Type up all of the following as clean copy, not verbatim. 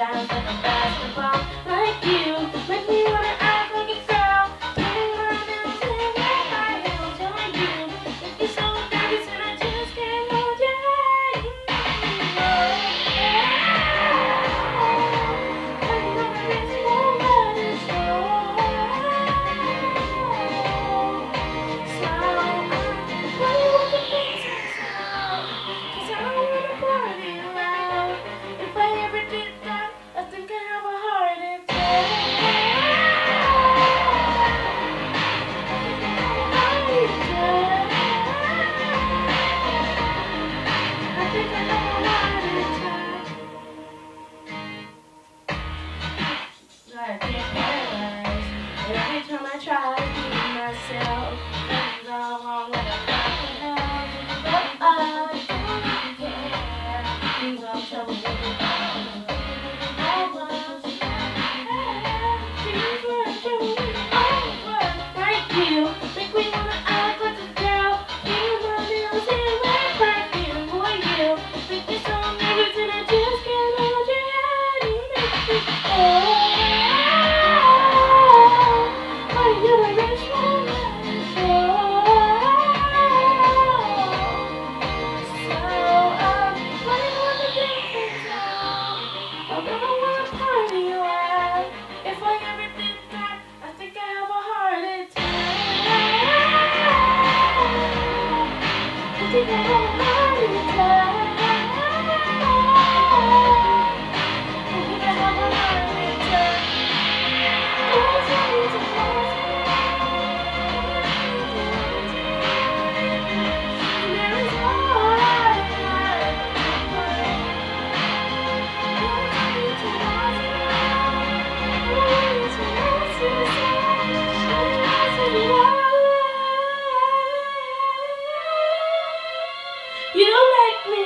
bounce like a basketball. Like you, make me wanna act like a girl. Getting around and singing my heels on you. Make me so nervous and I just can't hold your hand. I can't realize that every time I try to keep myself, things are wrong like I'm fucking hell. But I don't care. Things are trouble with the I was things were trouble over. Like you, make me wanna act like a girl. Feel my nails and wear perfume for you. Make me so nervous and I just can't hold your hand. You make me you make me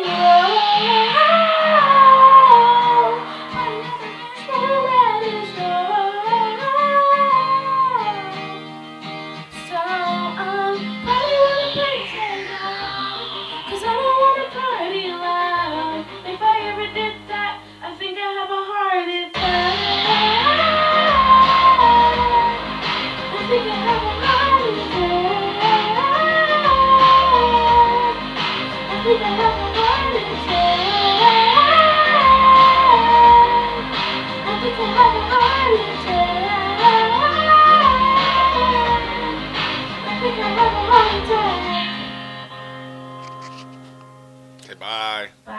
Okay, bye. Bye.